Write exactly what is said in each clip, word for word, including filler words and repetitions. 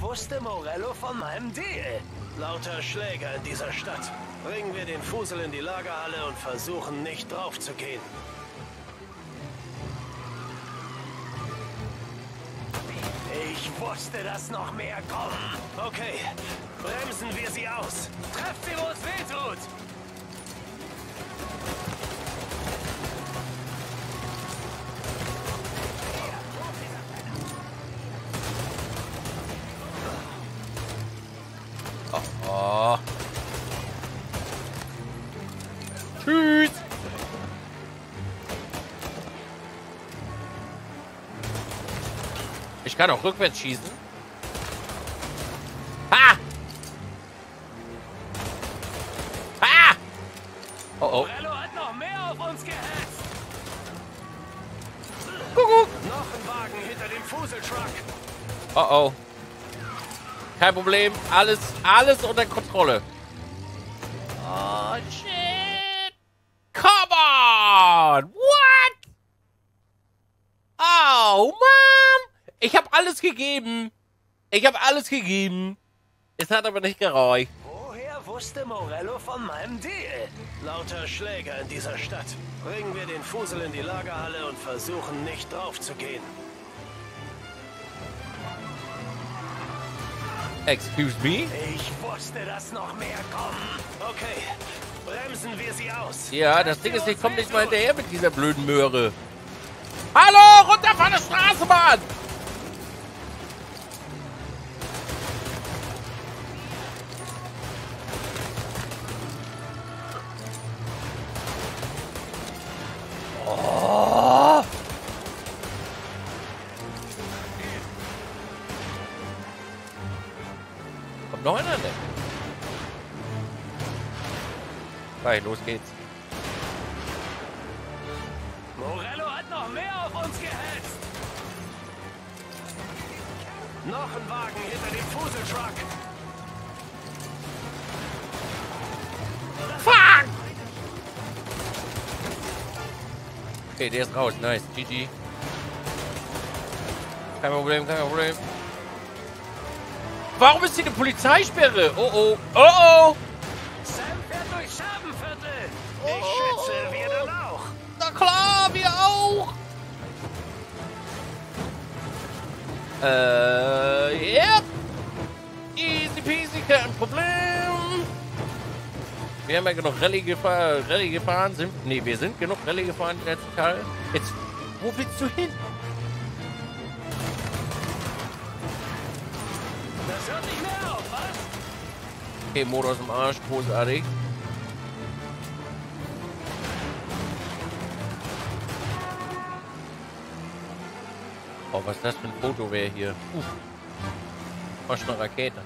wusste Morello von meinem Deal? Lauter Schläger in dieser Stadt. Bringen wir den Fusel in die Lagerhalle und versuchen nicht drauf zu gehen. Ich wusste, dass noch mehr kommen. Okay, bremsen wir sie aus. Trefft sie, wo es weh tut. Oh, oh. Tschüss. Ich kann auch rückwärts schießen. Ha! Ha! Oh oh. Morello hat noch mehr auf uns gehetzt. Kuckuck. Noch ein Wagen hinter dem Fuseltruck. Oh oh. Kein Problem. Alles, alles unter Kontrolle. Oh shit. Come on. What? Oh, Mom. Ich habe alles gegeben. Ich habe alles gegeben. Es hat aber nicht gereicht. Woher wusste Morello von meinem Deal? Lauter Schläger in dieser Stadt. Bringen wir den Fusel in die Lagerhalle und versuchen nicht drauf zu gehen. Excuse me? Ich wusste, dass noch mehr kommen. Okay, bremsen wir sie aus. Ja, das Ding ist, ich komme nicht mal hinterher mit dieser blöden Möhre. Hallo, runter von der Straßenbahn! Oh. Kommt noch einer, ne? Gleich, los geht's. Morello hat noch mehr auf uns gehetzt. Noch ein Wagen hinter dem Fuseltruck. Fuck! Okay, der ist raus. Nice. G G. Kein Problem, kein Problem. Warum ist hier eine Polizeisperre? Oh oh. Oh oh. Sam fährt durch Scherbenviertel. Ich schätze, wir dann auch. Na klar, wir auch. Äh, yep. Easy peasy, kein Problem. Wir haben ja genug Rallye, gefahr Rallye gefahren. Sind, nee, wir sind genug Rallye gefahren im letzten Teil. Jetzt, wo willst du hin? Das hört nicht mehr auf, was? Okay, Motor ist im Arsch, großartig. Oh, was ist das für ein Foto wäre hier? Uff. Fast eine Rakete.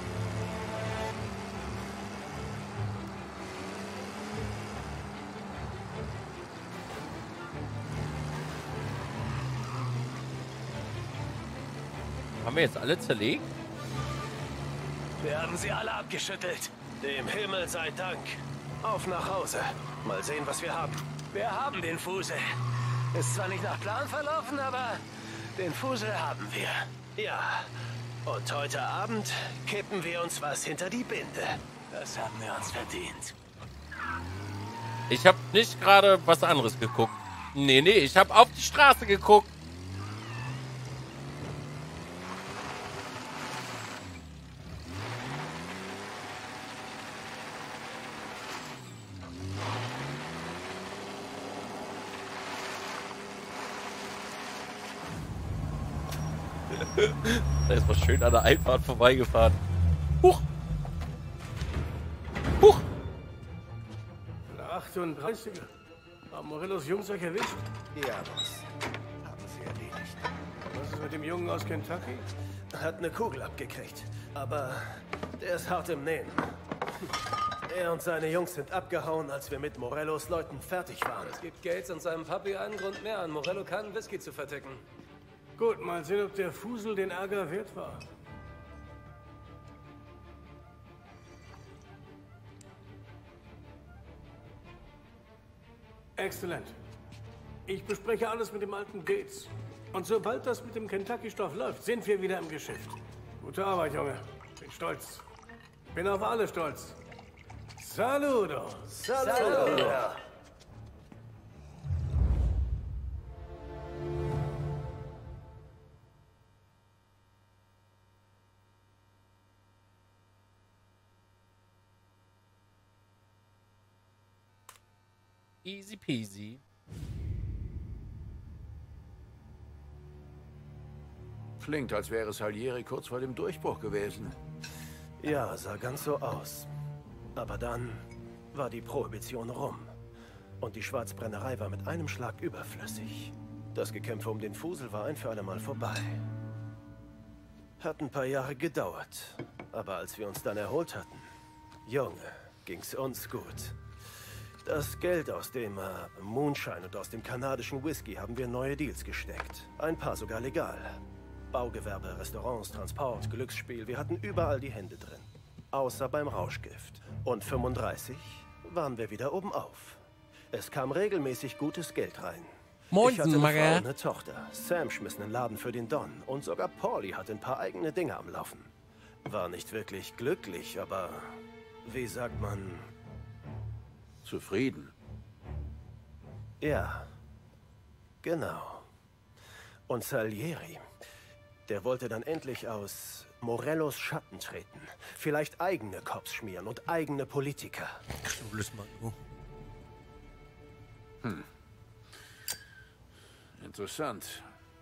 Haben wir jetzt alle zerlegt? Wir haben sie alle abgeschüttelt. Dem Himmel sei Dank. Auf nach Hause. Mal sehen, was wir haben. Wir haben den Fusel. Ist zwar nicht nach Plan verlaufen, aber den Fusel haben wir. Ja. Und heute Abend kippen wir uns was hinter die Binde. Das haben wir uns verdient. Ich habe nicht gerade was anderes geguckt. Nee, nee, ich habe auf die Straße geguckt. Da ist was schön an der Einfahrt vorbeigefahren. Huch! Huch! achtunddreißiger. Haben Morellos Jungs euch erwischt? Ja, Boss. Haben sie erledigt. Was ist mit dem Jungen aus Kentucky? Hat eine Kugel abgekriegt. Aber der ist hart im Nehmen. Er und seine Jungs sind abgehauen, als wir mit Morellos Leuten fertig waren. Es gibt Gates und seinem Papi einen Grund mehr an, Morello keinen Whisky zu verticken. Gut, mal sehen, ob der Fusel den Ärger wert war. Exzellent. Ich bespreche alles mit dem alten Gates. Und sobald das mit dem Kentucky-Stoff läuft, sind wir wieder im Geschäft. Gute Arbeit, Junge. Bin stolz. Bin auf alle stolz. Saludo. Saludo. Easy peasy. Klingt, als wäre Salieri kurz vor dem Durchbruch gewesen. Ja, sah ganz so aus. Aber dann war die Prohibition rum. Und die Schwarzbrennerei war mit einem Schlag überflüssig. Das Gekämpfe um den Fusel war ein für alle Mal vorbei. Hat ein paar Jahre gedauert. Aber als wir uns dann erholt hatten, Junge, ging's uns gut. Das Geld aus dem äh, Moonshine und aus dem kanadischen Whisky haben wir in neue Deals gesteckt. Ein paar sogar legal. Baugewerbe, Restaurants, Transport, Glücksspiel, wir hatten überall die Hände drin. Außer beim Rauschgift. Und fünfunddreißig waren wir wieder oben auf. Es kam regelmäßig gutes Geld rein. Ich hatte eine Frau und eine Tochter. Sam schmiss einen Laden für den Don. Und sogar Paulie hatte ein paar eigene Dinge am Laufen. War nicht wirklich glücklich, aber wie sagt man... Zufrieden. Ja, genau. Und Salieri, der wollte dann endlich aus Morellos Schatten treten. Vielleicht eigene Cops schmieren und eigene Politiker. Hm. Interessant.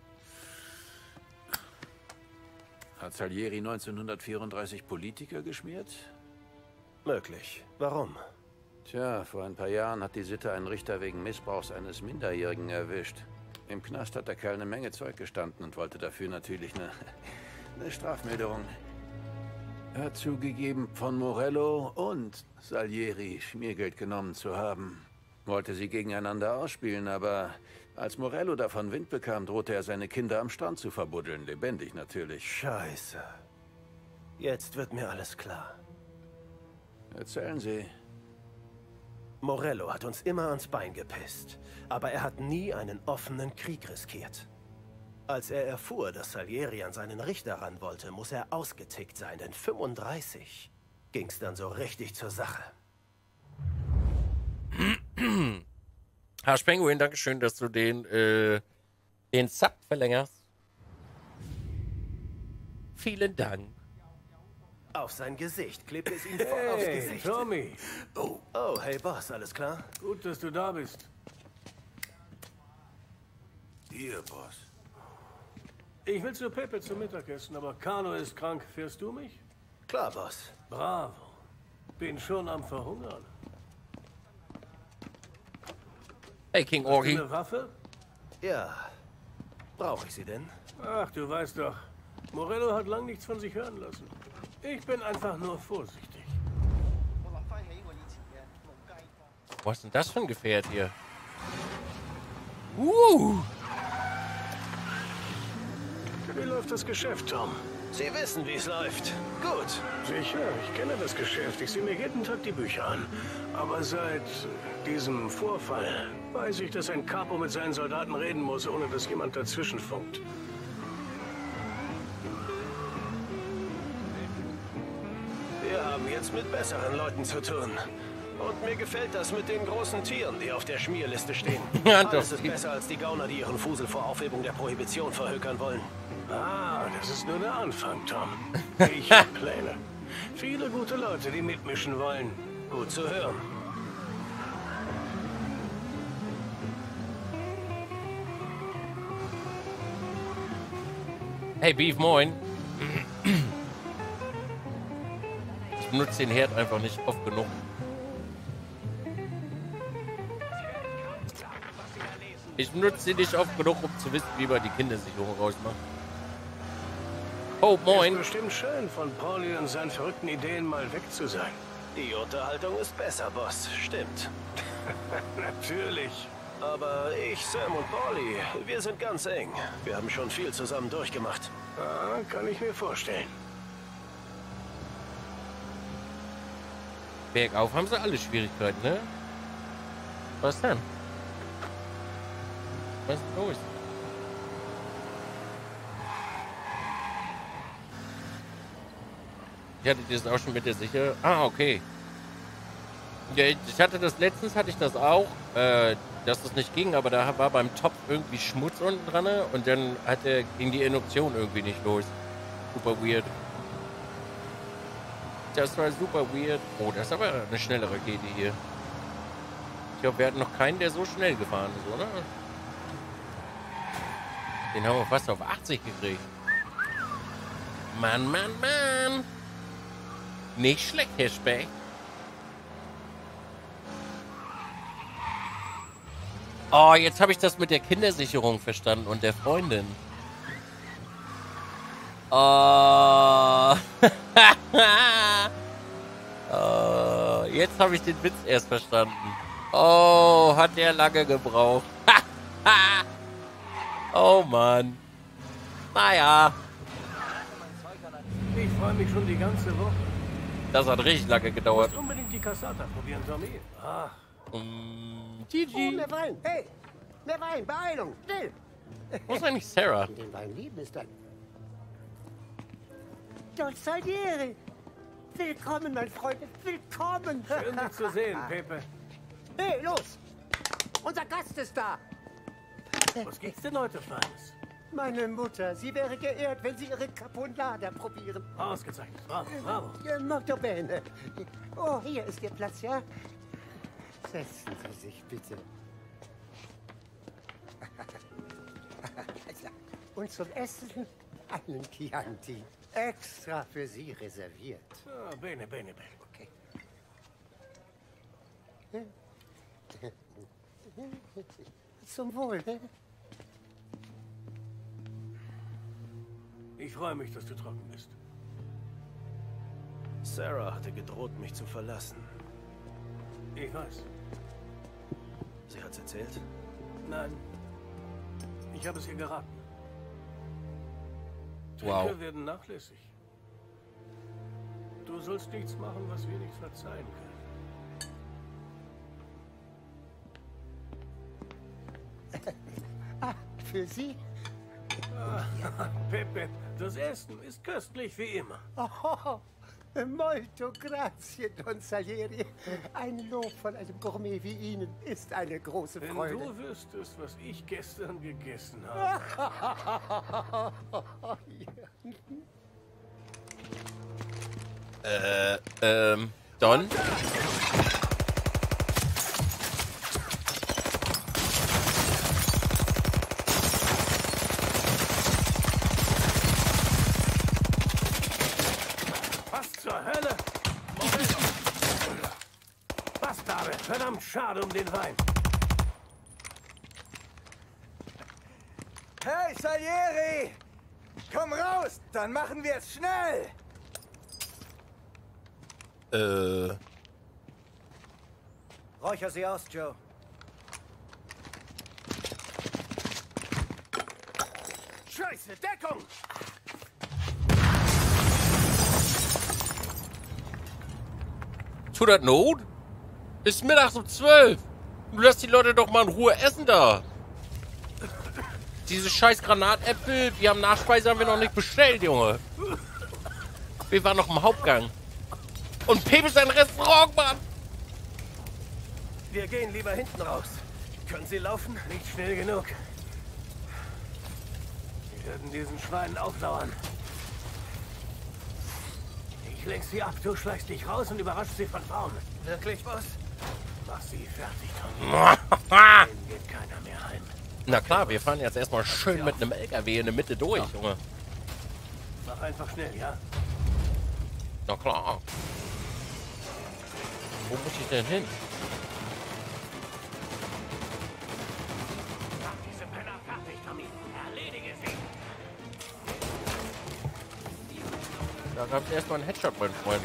Hat Salieri neunzehnhundertvierunddreißig Politiker geschmiert? Möglich. Warum? Tja, vor ein paar Jahren hat die Sitte einen Richter wegen Missbrauchs eines Minderjährigen erwischt. Im Knast hat der Kerl eine Menge Zeug gestanden und wollte dafür natürlich eine, eine Strafmilderung. Er hat zugegeben, von Morello und Salieri Schmiergeld genommen zu haben. Wollte sie gegeneinander ausspielen, aber als Morello davon Wind bekam, drohte er seine Kinder am Strand zu verbuddeln. Lebendig natürlich. Scheiße. Jetzt wird mir alles klar. Erzählen Sie. Morello hat uns immer ans Bein gepisst, aber er hat nie einen offenen Krieg riskiert. Als er erfuhr, dass Salieri an seinen Richter ran wollte, muss er ausgetickt sein, denn fünfunddreißig ging's dann so richtig zur Sache. Herr Penguin, Dankeschön, dass du den, äh, den Sub verlängerst. Vielen Dank. Auf sein Gesicht klebte es ihm voll Hey, aufs Gesicht. Tommy. Oh, oh, hey Boss, alles klar? Gut, dass du da bist. Hier, Boss. Ich will zu Pepe zum Mittagessen, aber Carlo ist krank. Fährst du mich? Klar, Boss. Bravo. Bin schon am Verhungern. Hey, King Hast du Orgi. eine Waffe? Ja. Brauche ich sie denn? Ach, du weißt doch. Morello hat lang nichts von sich hören lassen. Ich bin einfach nur vorsichtig. Was ist denn das für ein Gefährt hier? Uh! Wie läuft das Geschäft, Tom? Sie wissen, wie es läuft. Gut. Sicher, ich kenne das Geschäft. Ich sehe mir jeden Tag die Bücher an. Aber seit diesem Vorfall weiß ich, dass ein Capo mit seinen Soldaten reden muss, ohne dass jemand dazwischen funkt. Wir haben jetzt mit besseren Leuten zu tun. Und mir gefällt das mit den großen Tieren, die auf der Schmierliste stehen. Ja, Alles doch. ist besser als die Gauner, die ihren Fusel vor Aufhebung der Prohibition verhökern wollen. Ah, das ist nur der Anfang, Tom. Ich habe Pläne. Viele gute Leute, die mitmischen wollen. Gut zu hören. Hey, Beef, moin. Ich benutze den Herd einfach nicht oft genug. Ich benutze ihn nicht oft genug, um zu wissen, wie man die Kindersicherung rausmacht. Oh, moin. Ist bestimmt schön, von Paulie und seinen verrückten Ideen mal weg zu sein. Die Unterhaltung ist besser, Boss. Stimmt. Natürlich. Aber ich, Sam und Paulie, wir sind ganz eng. Wir haben schon viel zusammen durchgemacht. Ah, kann ich mir vorstellen. Bergauf haben sie alle Schwierigkeiten, ne? Was denn? Was ist los? Ich hatte das auch schon mit der Sicherung. Ah, okay. Ja, ich hatte das letztens, hatte ich das auch, äh, dass das nicht ging, aber da war beim Topf irgendwie Schmutz unten dran und dann hat er, ging die Induktion irgendwie nicht los. Super weird. Das war super weird. Oh, das ist aber eine schnelle Rakete hier. Ich glaube, wir hatten noch keinen, der so schnell gefahren ist, oder? Den haben wir fast auf achtzig gekriegt. Mann, Mann, Mann. Nicht schlecht, Herr Speck. Oh, jetzt habe ich das mit der Kindersicherung verstanden und der Freundin. Oh. Oh, jetzt habe ich den Witz erst verstanden. Oh, hat der lange gebraucht. Oh, Mann. Naja. Ich freue mich schon die ganze Woche. Das hat richtig lange Du gedauert. musst unbedingt die Cassata probieren, Tommy. Ach, Mm, Oh, Gigi. mehr Wein. Hey, mehr Wein. Beeilung. Schnell. Wo ist eigentlich Sarah? Den Wein lieben ist dann. Don Salieri. Willkommen, mein Freund. Willkommen. schön dich zu sehen, Pepe. Hey, los. Unser Gast ist da. Was gibt's denn heute Feines? Meine Mutter, sie wäre geehrt, wenn Sie Ihre Caponata probieren. Ausgezeichnet. Bravo, bravo. Ja, molto bene. Oh, hier ist Ihr Platz, ja? Setzen Sie sich bitte. Und zum Essen einen Chianti. Extra für Sie reserviert. Ah, bene, bene, bene. Okay. Zum Wohl, ne? Ich freue mich, dass du trocken bist. Sarah hatte gedroht, mich zu verlassen. Ich weiß. Sie hat's erzählt? Nein. Ich habe es ihr geraten. Wow. Trinker werden nachlässig. Du sollst nichts machen, was wir nicht verzeihen können. Ah, für Sie? Pepe, das Essen ist köstlich wie immer. Oh, molto grazie, Don Salieri. Ein Lob von einem Gourmet wie Ihnen ist eine große Wenn Freude. du wüsstest, was ich gestern gegessen habe. Äh, ähm, Don? Was zur Hölle? Moment! Bastarde! Verdammt schade um den Wein. Hey, Salieri! Komm raus, dann machen wir es schnell! Äh, Räucher sie aus, Joe. Scheiße, Deckung! tut das Not? Ist mittags um zwölf. Du lässt die Leute doch mal in Ruhe essen da. Diese scheiß Granatäpfel, wir haben Nachspeise, haben wir noch nicht bestellt, Junge. Wir waren noch im Hauptgang. Und Pepe ist ein Restaurant, Mann. Wir gehen lieber hinten raus. Können Sie laufen? Nicht schnell genug. Wir werden diesen Schweinen auflauern. Ich lenk sie ab, du schleichst dich raus und überraschst sie von vorne. Wirklich, Boss? Mach sie fertig, Tommy. Denen geht keiner mehr heim. Na klar, wir fahren jetzt erstmal schön mit einem L K W in der Mitte durch, Junge. Mach einfach schnell, ja? Na klar. Wo muss ich denn hin? Mach diese Penner fertig, Tommy. Erledige sie. Da gab es erstmal einen Headshot, mein Freund.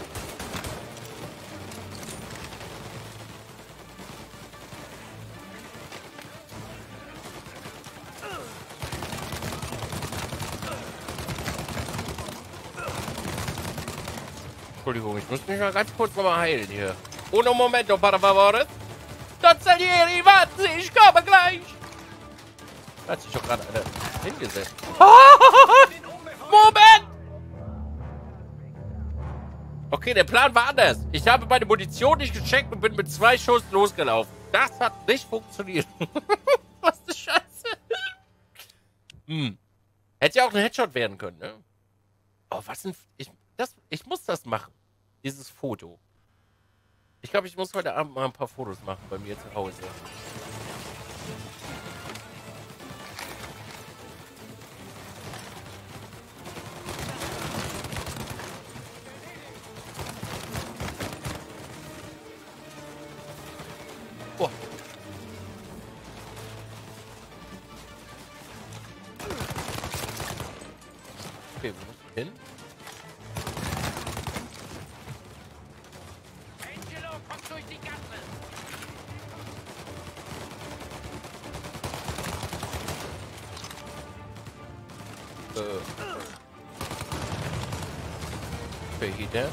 Entschuldigung, ich muss mich mal ganz kurz nochmal heilen hier. Uno momento, para favore. Don Salieri, warten Sie, ich komme gleich. Da hat sich doch gerade einer hingesetzt. Moment! Okay, der Plan war anders. Ich habe meine Munition nicht gecheckt und bin mit zwei Schuss losgelaufen. Das hat nicht funktioniert. Was eine Scheiße. Hm. Hätte ja auch ein Headshot werden können, ne? Oh, was ein... Ich, das, ich muss das machen. Dieses Foto. Ich glaube, ich muss heute Abend mal ein paar Fotos machen bei mir zu Hause. Oh. Okay, wo muss ich hin? Angelo, komm durch die Gasse! Äh. Wer geht der?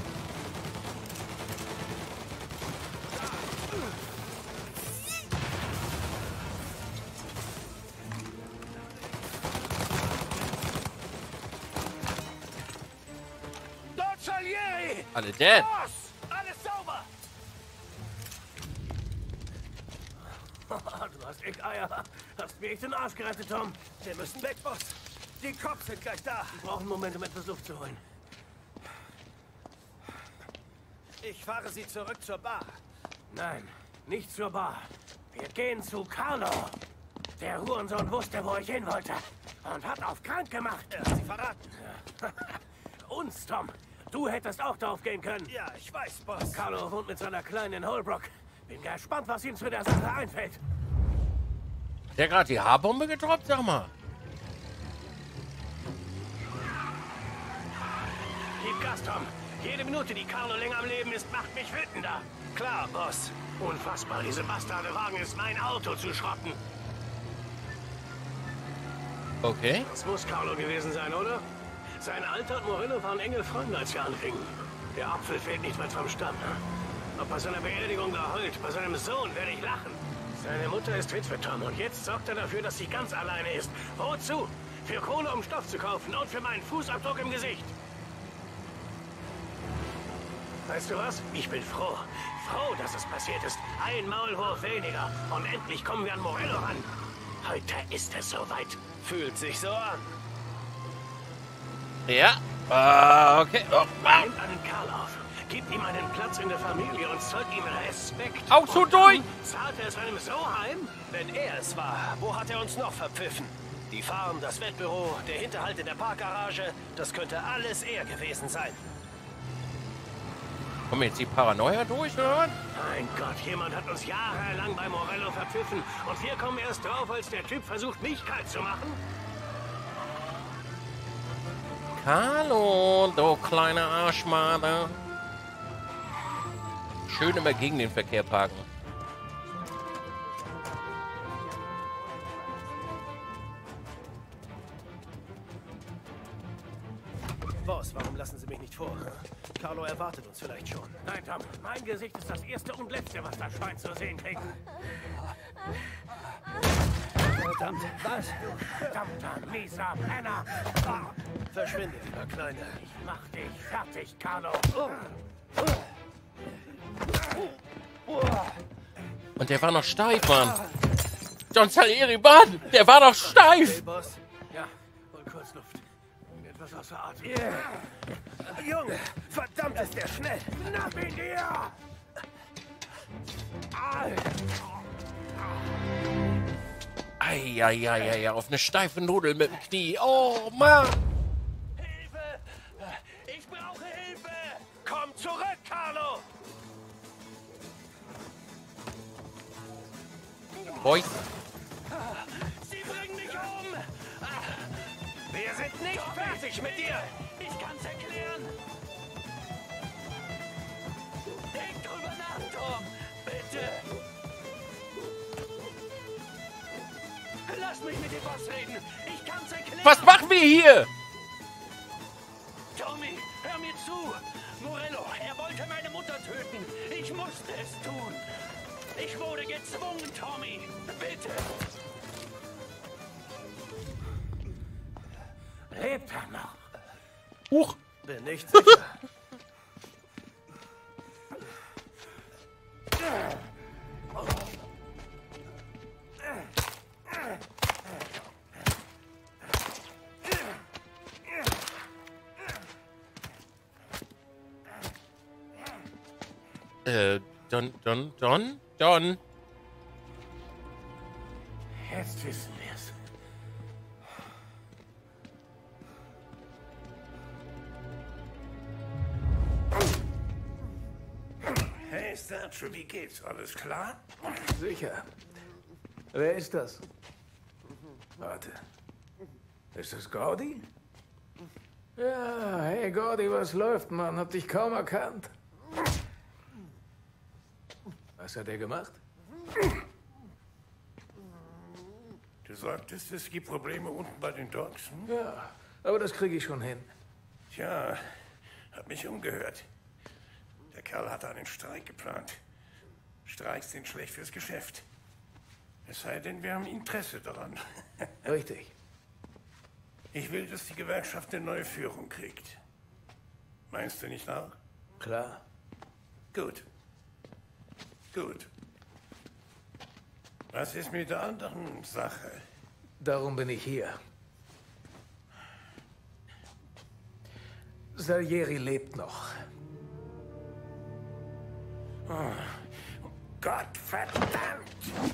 Alle dead. Boss, alles sauber. Du hast echt Eier. Hast mir echt den Arsch gerettet, Tom. Wir müssen weg, Boss. Die Cops sind gleich da. Wir brauchen einen Moment, um etwas Luft zu holen. Ich fahre Sie zurück zur Bar. Nein, nicht zur Bar. Wir gehen zu Carlo. Der Hurensohn wusste, wo ich hin wollte. Und hat auf krank gemacht. Er hat Sie verraten. Uns, Tom. Du hättest auch drauf gehen können. Ja, ich weiß, Boss. Carlo wohnt mit seiner Kleinen in Holbrook. Bin gespannt, was ihm zu der Sache einfällt. Der gerade die Haarbombe gedroppt, sag mal. Gib Gas, Tom. Jede Minute, die Carlo länger am Leben ist, macht mich wütender. Klar, Boss. Unfassbar, diese Bastarde wagen es, mein Auto zu schrotten. Okay. Das muss Carlo gewesen sein, oder? Sein Alter und Morello waren enge Freunde, als wir anfingen. Der Apfel fällt nicht weit vom Stamm. Ob bei seiner Beerdigung da heult, bei seinem Sohn werde ich lachen. Seine Mutter ist Witwe, Tom, und jetzt sorgt er dafür, dass sie ganz alleine ist. Wozu? Für Kohle, um Stoff zu kaufen und für meinen Fußabdruck im Gesicht. Weißt du was? Ich bin froh. Froh, dass es passiert ist. Ein Maulwurf weniger. Und endlich kommen wir an Morello ran. Heute ist es soweit. Fühlt sich so an. Ja. Uh, okay. Oh, wow. Nimm einen Karl auf. Gib ihm einen Platz in der Familie und zollt ihm Respekt. Auto Und durch! Zahlt er es einem so heim? Wenn er es war, wo hat er uns noch verpfiffen? Die Farm, das Wettbüro, der Hinterhalt in der Parkgarage, das könnte alles er gewesen sein. Kommen jetzt die Paranoia durch, oder? Mein Gott, jemand hat uns jahrelang bei Morello verpfiffen. Und wir kommen erst drauf, als der Typ versucht, mich kalt zu machen? Hallo, du kleine Arschmade. Schön immer gegen den Verkehr parken. Boss, warum lassen Sie mich nicht vor? Carlo erwartet uns vielleicht schon. Nein, Tom, mein Gesicht ist das erste und letzte, was das Schwein zu sehen kriegt. Verdammt, was? Verdammter, mieser Penner! Ah, Verschwinde, lieber Kleiner. ich mach dich fertig, Carlo! Und der war noch steif, Mann. John Salieri, Mann, der war noch steif. Hey, Boss. Ja, hol kurz Luft. Bin etwas außer Atem. Yeah. Junge, verdammt ist der schnell. Schnapp ihn dir! Eieieiei, auf eine steife Nudel mit dem Knie. Oh, Mann. Hilfe! Ich brauche Hilfe! Komm zurück, Carlo! Boys. Sie bringen mich um! Wir sind nicht fertig mit dir! Ich kann's erklären! Denk drüber nach, Tom! Bitte! Lass mich mit dem Boss reden! Ich kann's erklären! Was machen wir hier? Tommy, hör mir zu! Morello, er wollte meine Mutter töten! Ich musste es tun! Ich wurde gezwungen, Tommy! Bitte! Lebt er noch? Huch. Bin nicht sicher. Äh, Don, Don, Don, Don. Jetzt wissen wir's. Hey, Sergio, wie geht's? Alles klar? Sicher. Wer ist das? Warte. Ist das Gordy? Ja, hey Gordy, was läuft, Mann? Hab dich kaum erkannt. Was hat er gemacht? Du sagtest, es gibt Probleme unten bei den Docks, hm? Ja, aber das kriege ich schon hin. Tja, hab mich umgehört. Der Kerl hatte einen Streik geplant. Streiks sind schlecht fürs Geschäft. Es sei denn, wir haben Interesse daran. Richtig. Ich will, dass die Gewerkschaft eine neue Führung kriegt. Meinst du nicht auch? Klar. Gut. Gut. Was ist mit der anderen Sache? Darum bin ich hier. Salieri lebt noch. Oh, Gott verdammt!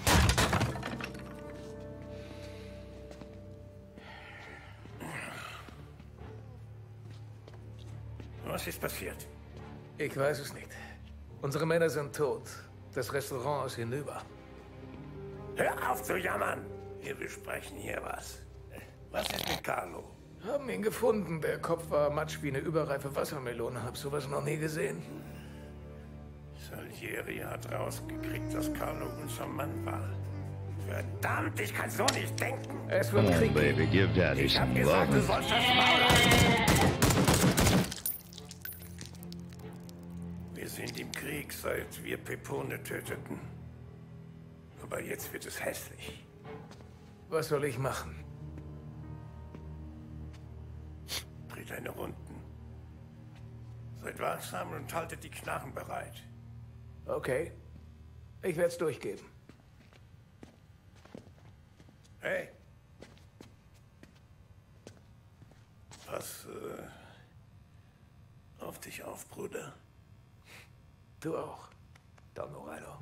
Was ist passiert? Ich weiß es nicht. Unsere Männer sind tot. Das Restaurant ist hinüber. Hör auf zu jammern! Wir besprechen hier was. Was ist mit Carlo? Haben ihn gefunden. Der Kopf war matsch wie eine überreife Wassermelone. Hab sowas noch nie gesehen. Salieri hat rausgekriegt, dass Carlo unser Mann war. Verdammt, ich kann so nicht denken. Es wird Come on, Krieg baby, geben. give daddy Ich hab some gesagt, du love. sollst das Maul halten. Wir sind im Krieg, seit wir Pepone töteten. Aber jetzt wird es hässlich. Was soll ich machen? Dreht deine Runden. Seid wachsam und haltet die Knarren bereit. Okay. Ich werde es durchgeben. Hey. Pass äh, auf dich auf, Bruder. Du auch, Don Morello.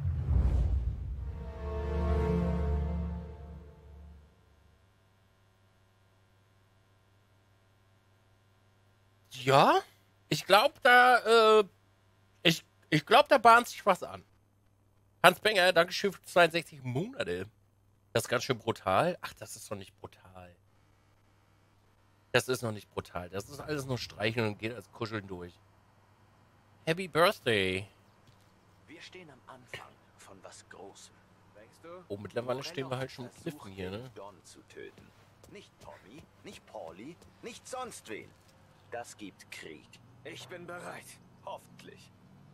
Ja, ich glaube, da, äh, ich, ich glaube, da bahnt sich was an. Hans Benger, Dankeschön für zweiundsechzig Monate. Das ist ganz schön brutal. Ach, das ist doch nicht brutal. Das ist noch nicht brutal. Das ist alles nur Streicheln und geht als Kuscheln durch. Happy Birthday. Wir stehen am Anfang von was Großem. Denkst du? Oh, mittlerweile stehen wir halt schon mit Kniffen hier, ne? Don zu töten. Nicht Tommy, nicht Pauli, nicht sonst wen. Das gibt Krieg. Ich bin bereit. Hoffentlich.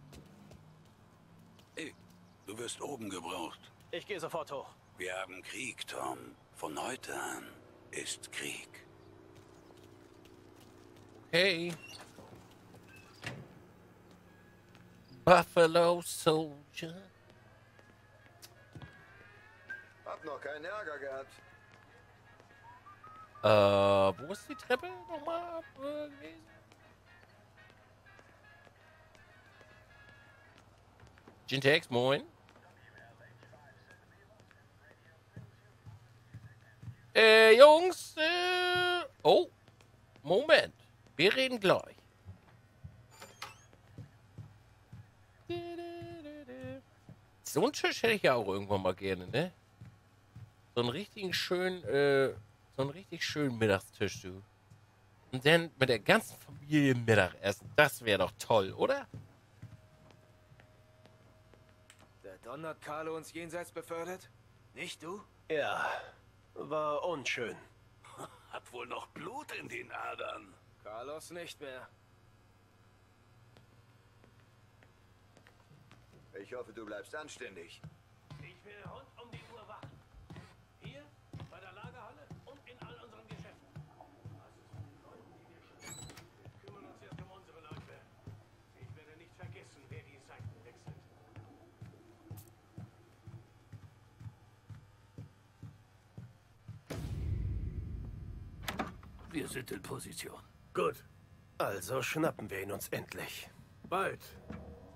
Hey, du wirst oben gebraucht. Ich gehe sofort hoch. Wir haben Krieg, Tom. Von heute an ist Krieg. Hey. Buffalo Soldier. Hab noch keinen Ärger gehabt. Äh, wo ist die Treppe nochmal äh, gewesen? Gintex, moin. Äh, Jungs, äh, oh, Moment. Wir reden gleich. So einen Tisch hätte ich ja auch irgendwann mal gerne, ne? So einen richtigen schönen, äh, so einen richtig schönen Mittagstisch, du. Und dann mit der ganzen Familie Mittagessen. Das wäre doch toll, oder? Der Don hat Carlo uns jenseits befördert? Nicht du? Ja, war unschön. Hat wohl noch Blut in den Adern. Carlos nicht mehr. Ich hoffe, du bleibst anständig. Ich will rund um die Uhr wachen. Hier, bei der Lagerhalle und in all unseren Geschäften. Was ist mit den Leuten, die wir schützen? Wir kümmern uns erst um unsere Leute. Ich werde nicht vergessen, wer die Seiten wechselt. Wir sind in Position. Gut. Also schnappen wir ihn uns endlich. Bald.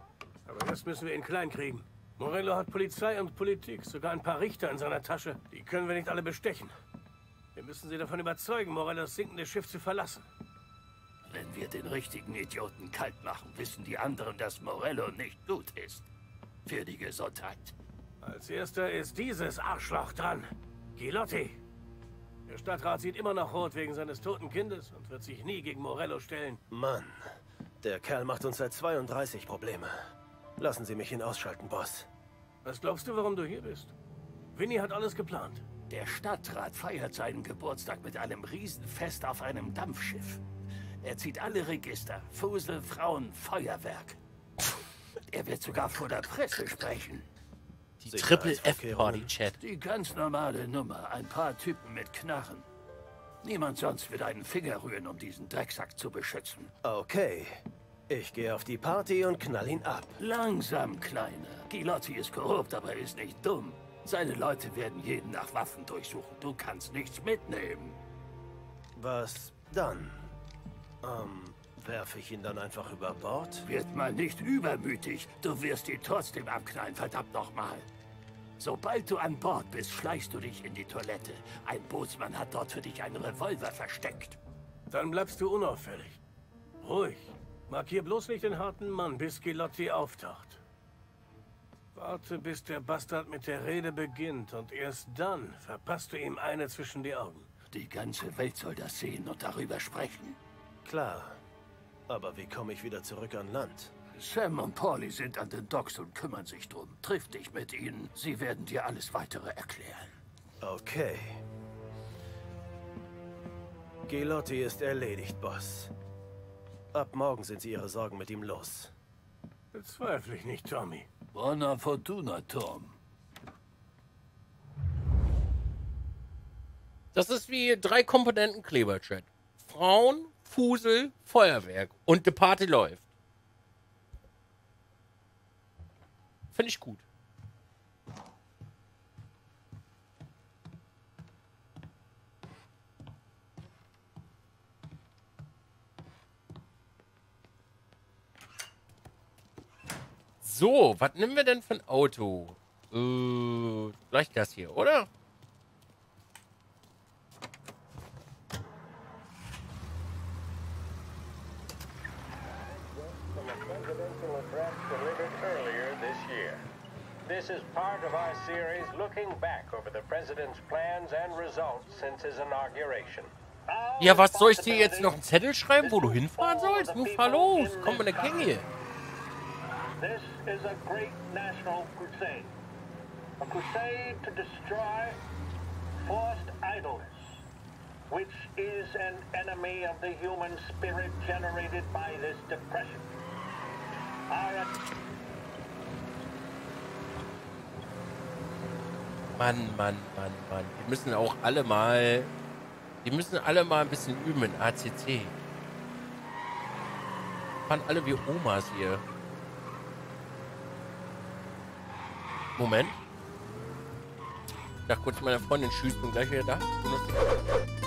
Aber erst müssen wir ihn klein kriegen. Morello hat Polizei und Politik, sogar ein paar Richter in seiner Tasche. Die können wir nicht alle bestechen. Wir müssen sie davon überzeugen, Morellos sinkendes Schiff zu verlassen. Wenn wir den richtigen Idioten kalt machen, wissen die anderen, dass Morello nicht gut ist. Für die Gesundheit. Als erster ist dieses Arschloch dran. Gilotti. Der Stadtrat sieht immer noch rot wegen seines toten Kindes und wird sich nie gegen Morello stellen. Mann, der Kerl macht uns seit zweiunddreißig Probleme. Lassen Sie mich ihn ausschalten, Boss. Was glaubst du, warum du hier bist? Vinny hat alles geplant. Der Stadtrat feiert seinen Geburtstag mit einem Riesenfest auf einem Dampfschiff. Er zieht alle Register. Fusel, Frauen, Feuerwerk. Er wird sogar vor der Presse sprechen. Die Triple-F-Party-Chat. Die ganz normale Nummer. Ein paar Typen mit Knarren. Niemand sonst wird einen Finger rühren, um diesen Drecksack zu beschützen. Okay. Ich gehe auf die Party und knall ihn ab. Langsam, Kleiner. Gilotti ist korrupt, aber ist nicht dumm. Seine Leute werden jeden nach Waffen durchsuchen. Du kannst nichts mitnehmen. Was dann? Ähm, werfe ich ihn dann einfach über Bord? Wird mal nicht übermütig. Du wirst ihn trotzdem abknallen, verdammt nochmal. Sobald du an Bord bist, schleichst du dich in die Toilette. Ein Bootsmann hat dort für dich einen Revolver versteckt. Dann bleibst du unauffällig. Ruhig. Markier bloß nicht den harten Mann, bis Gilotti auftaucht. Warte, bis der Bastard mit der Rede beginnt und erst dann verpasst du ihm eine zwischen die Augen. Die ganze Welt soll das sehen und darüber sprechen. Klar. Aber wie komme ich wieder zurück an Land? Sam und Paulie sind an den Docks und kümmern sich drum. Triff dich mit ihnen. Sie werden dir alles Weitere erklären. Okay. Gilotti ist erledigt, Boss. Ab morgen sind Sie Ihre Sorgen mit ihm los. Bezweifle ich nicht, Tommy. Buona fortuna, Tom. Das ist wie drei Komponenten Kleber-Chat. Frauen, Fusel, Feuerwerk. Und die Party läuft. Finde ich gut. So, was nehmen wir denn für ein Auto? Äh, gleich das hier, oder? This is part of our series looking back over the president's plans and results since his inauguration. Ja, was soll ich dir jetzt noch einen Zettel schreiben, wo du hinfahren sollst? Nun fahr los, komm mit der Kenge. This is a great national crusade. A crusade to destroy forced idleness, which is an enemy of the human spirit generated by this depression. Our Mann, Mann, Mann, Mann. Die müssen auch alle mal... Die müssen alle mal ein bisschen üben in A C C. Fahren alle wie Omas hier. Moment. Ich dachte kurz meiner Freundin, tschüss, bin gleich wieder da.